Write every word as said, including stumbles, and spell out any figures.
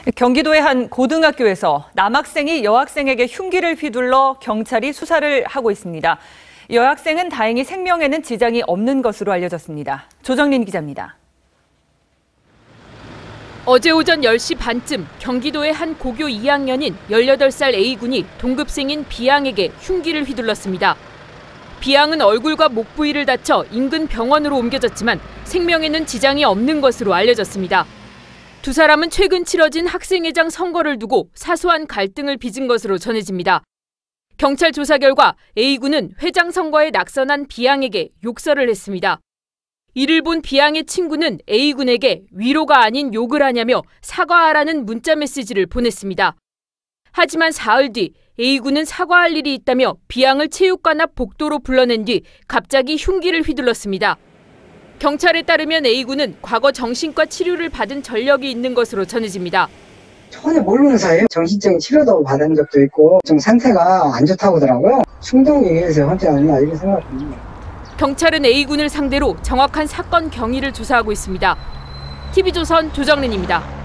경기도의 한 고등학교에서 남학생이 여학생에게 흉기를 휘둘러 경찰이 수사를 하고 있습니다. 여학생은 다행히 생명에는 지장이 없는 것으로 알려졌습니다. 조정린 기자입니다. 어제 오전 열 시 반쯤 경기도의 한 고교 이 학년인 열여덟 살 A군이 동급생인 B양에게 흉기를 휘둘렀습니다. B양은 얼굴과 목 부위를 다쳐 인근 병원으로 옮겨졌지만 생명에는 지장이 없는 것으로 알려졌습니다. 두 사람은 최근 치러진 학생회장 선거를 두고 사소한 갈등을 빚은 것으로 전해집니다. 경찰 조사 결과 A군은 회장 선거에 낙선한 B양에게 욕설을 했습니다. 이를 본 B양의 친구는 A군에게 위로가 아닌 욕을 하냐며 사과하라는 문자 메시지를 보냈습니다. 하지만 사흘 뒤 A군은 사과할 일이 있다며 B양을 체육관 앞 복도로 불러낸 뒤 갑자기 흉기를 휘둘렀습니다. 경찰에 따르면 A군은 과거 정신과 치료를 받은 전력이 있는 것으로 전해집니다. 전혀 모르는 사이에 정신적인 치료도 받은 적도 있고 좀 상태가 안 좋다고 하더라고요. 충동에 의해서 하지 않나 이런 생각입니다. 경찰은 A군을 상대로 정확한 사건 경위를 조사하고 있습니다. 티비조선 조정린입니다.